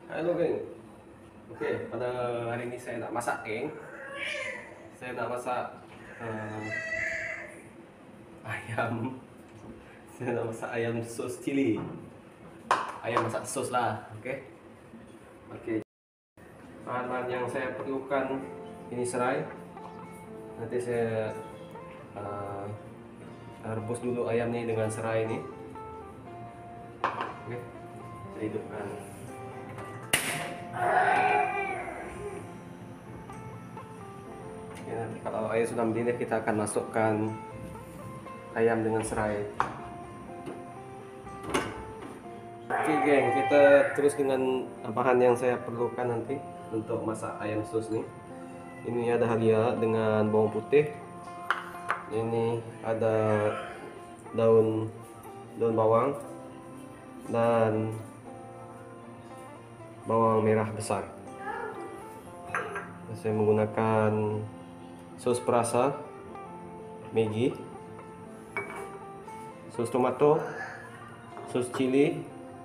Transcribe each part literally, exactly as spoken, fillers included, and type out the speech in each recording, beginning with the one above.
Halo geng. Oke, pada hari ini saya nak masak geng. Saya nak masak um, ayam. Saya nak masak ayam sos cili. Ayam masak sos lah, oke. Oke. Bahan-bahan yang saya perlukan ini serai. Nanti saya uh, rebus dulu ayam ini dengan serai ini. Oke. Saya hidupkan. Ya, nanti kalau air sudah mendidih kita akan masukkan ayam dengan serai. Oke geng, kita terus dengan bahan yang saya perlukan nanti untuk masak ayam sos nih. Ini ada halia dengan bawang putih. Ini ada daun daun bawang dan bawang merah besar. Saya menggunakan sos perasa, Maggi, sos tomato, sos cili,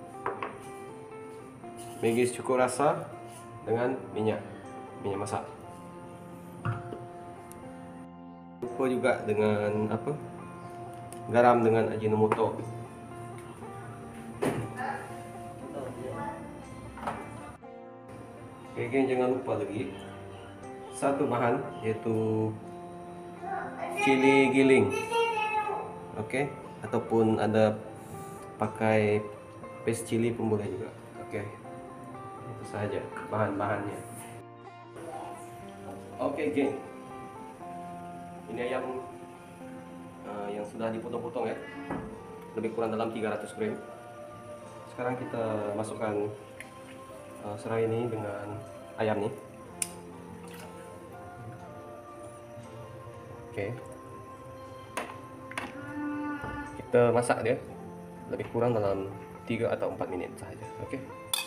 Maggi cukup rasa dengan minyak minyak masak. Lupa juga dengan apa? Garam dengan Ajinomoto. Oke, geng, jangan lupa lagi satu bahan yaitu cili giling. Oke, ataupun ada pakai paste cili pun boleh juga. Oke, itu saja bahan-bahannya. Oke geng, ini ayam uh, yang sudah dipotong-potong ya, lebih kurang dalam tiga ratus gram. Sekarang kita masukkan uh, serai ini dengan ayam nih. Oke, kita masak dia lebih kurang dalam tiga atau empat menit saja. Oke.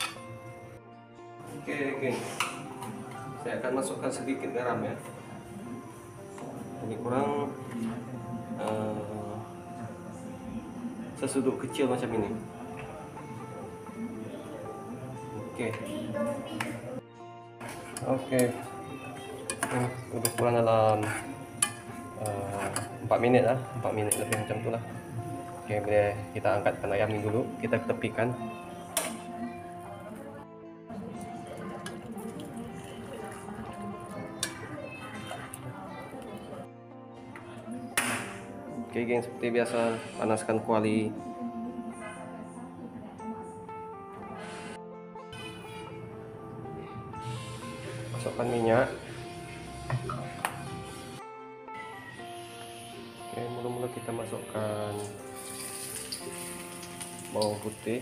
Oke, oke. Saya akan masukkan sedikit garam ya. Lebih kurang uh, sesuduk kecil macam ini. Oke. Oke. Uh, lebih kurang dalam uh, empat menit lah, empat menit lebih macam itulah. Oke, boleh kita angkatkan ayam ini dulu, kita tepikan. Oke geng, seperti biasa panaskan kuali. Masukkan minyak. Oke, mula-mula kita masukkan bawang putih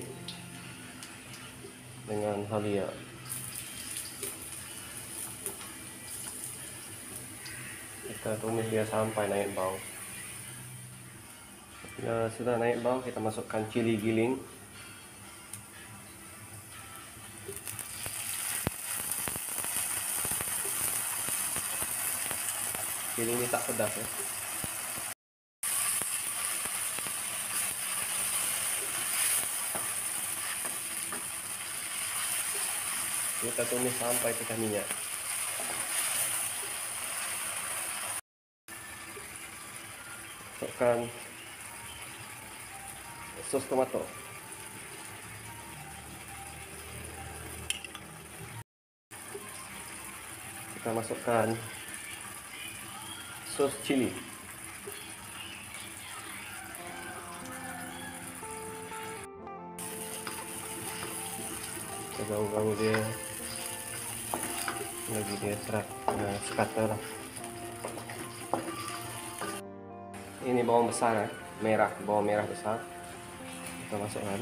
dengan halia. Kita tumis dia sampai naik bau. Bila sudah naik bau, kita masukkan cili giling. Cili ini tak pedas ya. Kita tumis sampai pecah minyak. Masukkan sos tomato. Kita masukkan sos cili. Kita gaul-gaul dia lagi dia serat uh, sekata lah. Ini bawang besar ya, merah, bawang merah besar. Kita masukkan.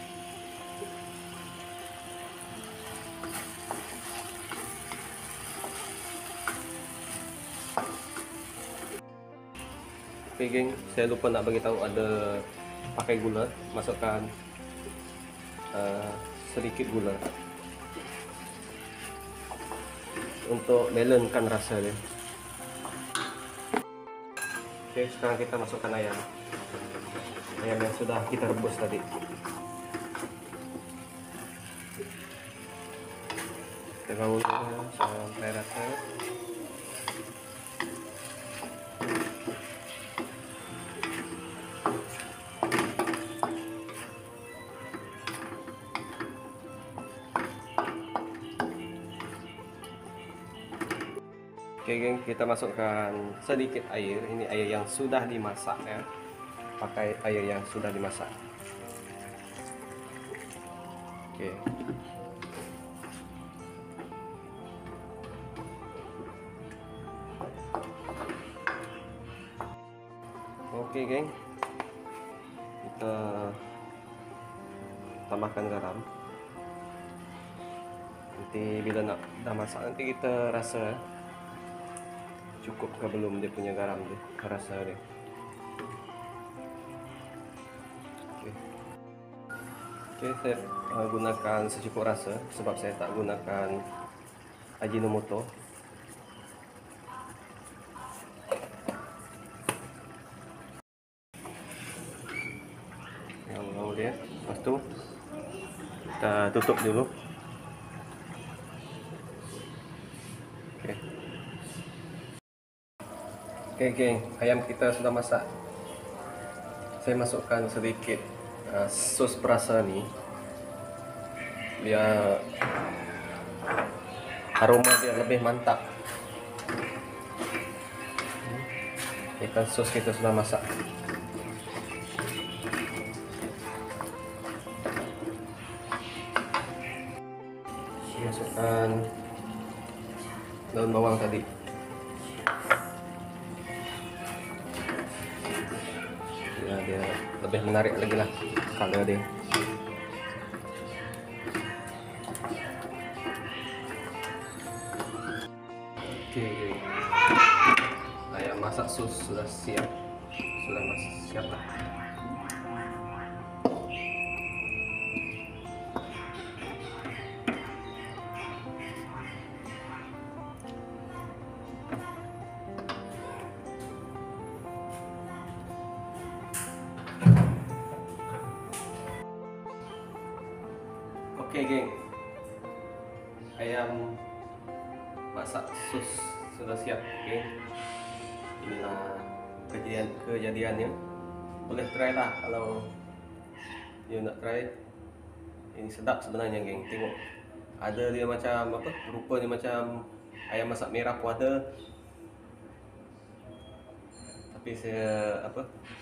Oke geng, saya lupa nak bagi tahu ada pakai gula, masukkan uh, sedikit gula untuk balancekan rasa dia. Oke, sekarang kita masukkan ayam ayam yang sudah kita rebus tadi. kita gaul sampai rata. Oke geng, kita masukkan sedikit air. Ini air yang sudah dimasak ya, pakai air yang sudah dimasak. Oke. Oke geng, kita tambahkan garam. Nanti bila nak dah masak, nanti kita rasa cukup ke belum dia punya garam dia, rasa dia. Oke, Oke saya uh, gunakan secukup rasa sebab saya tak gunakan Ajinomoto. Yang mau dia, lepas tu kita tutup dulu. Oke. Oke geng, ayam kita sudah masak. Saya masukkan sedikit uh, sos perasa ni, biar aroma dia lebih mantap. Ikan sos kita sudah masak. Masukkan daun bawang tadi. Ya, dia lebih menarik lagi lah color dia. Oke, ayam masak sus sudah siap, sudah masak siap lah. Oke geng, ayam masak sus sudah siap. Oke, inilah kejadian kejadiannya. Boleh try lah kalau you nak try. Ini sedap sebenarnya geng. Tengok, ada dia macam apa, rupanya macam ayam masak merah pun ada. Tapi saya apa,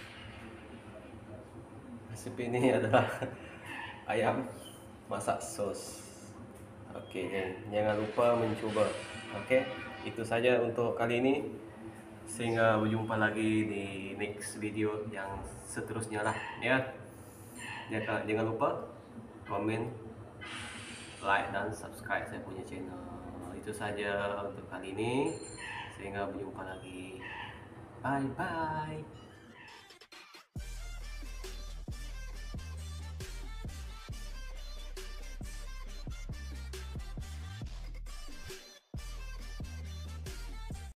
resipi ini adalah ayam masak sos. Oke geng, jangan lupa mencoba. Oke, itu saja untuk kali ini. Sehingga berjumpa lagi di next video yang seterusnya lah ya. Jangan, jangan lupa komen, like dan subscribe saya punya channel. Itu saja untuk kali ini. Sehingga berjumpa lagi. Bye bye.